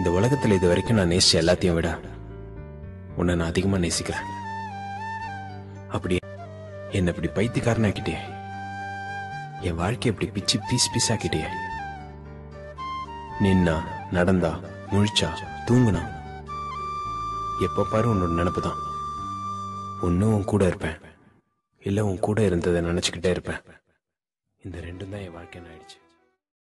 இந்த உலகத்துல இது வரைக்கும் நான் நேசிச்ச எல்லாத்தையும் விட உன்னை நான் அதிகமா நேசிக்கிறேன். அப்படி என்ன இப்படி பைத்தியக்காரனாக்கிட்டே, என் வாழ்க்கையை இப்படி பிச்சு பீஸ் பீஸ் ஆக்கிட்டே. நின்னா, நடந்தா, முழிச்சா, தூங்குனா, எப்ப பாரு உன்னோட நினப்புதான். ஒன்னும் உன் கூட இருப்பேன், இல்ல உன் கூட இருந்ததை நினைச்சுக்கிட்டே இருப்பேன். இந்த ரெண்டும் தான் என் வாழ்க்கைன்னு ஆயிடுச்சு.